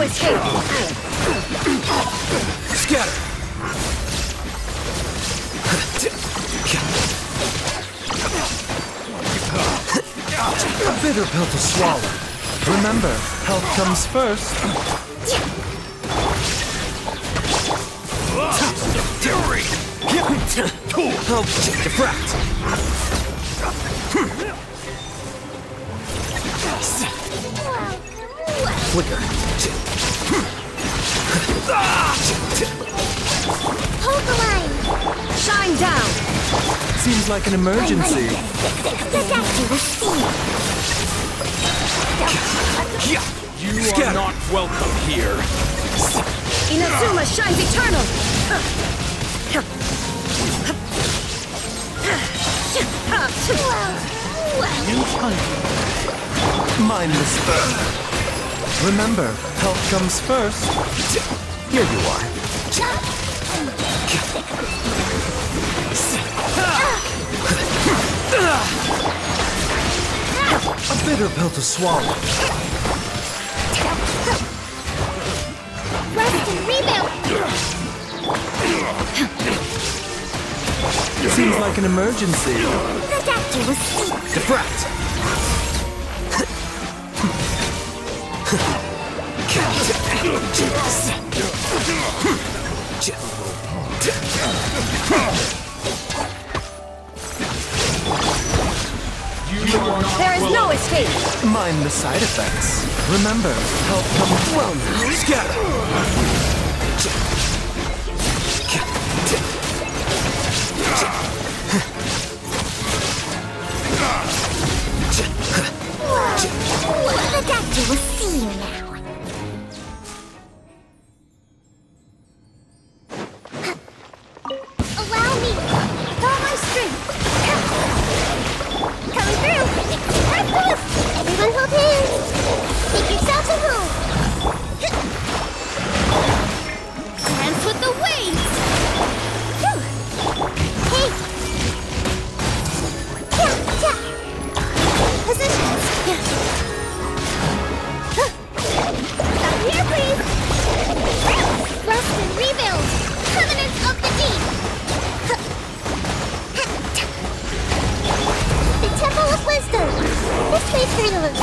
escape! Scatter! A bitter pill to swallow. Remember, health comes first. Fury! Help diffract. Flicker. Hold the line! Shine down! Seems like an emergency. You are not welcome here. Inazuma shines eternal! You hunt. Mindless spell. Remember, health comes first. Here you are. A bitter pill to swallow. Rest and rebuild! Seems like an emergency. The doctor was sick! Diffract. There is no escape! Mind the side effects. Remember, health comes well now. Scatter. The doctor will see you now. Allow me! With all my strength! Coming through! Everyone hold hands! Make yourselves at home! Dance with the waves! Hey! Positions! Down here, please! Rest and rebuild! Covenants of the deep! The Temple of Wisdom! This way, Resolute!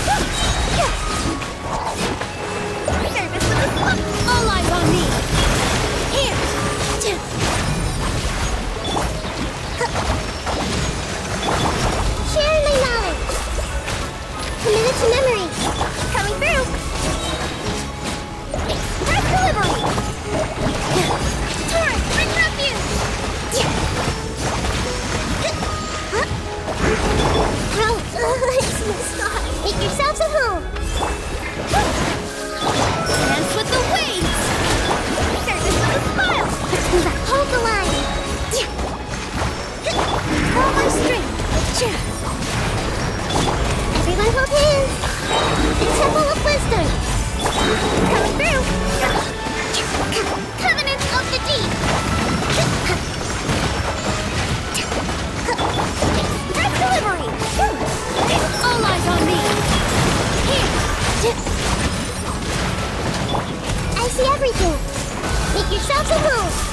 Service with the book! All eyes on me! Here! Share my knowledge! Committed to memory! Coming through! Express delivery! Torrent, bring refuge! Well, it's not. Make yourselves at home! Dance with the waves! Service with a smile! Let's move up. Hold the line! All my strength! Everyone hold hands! The Temple of Wisdom! Coming through! Covenants of the Deep! Express delivery! All eyes on me! Here! I see everything! Make yourselves at home!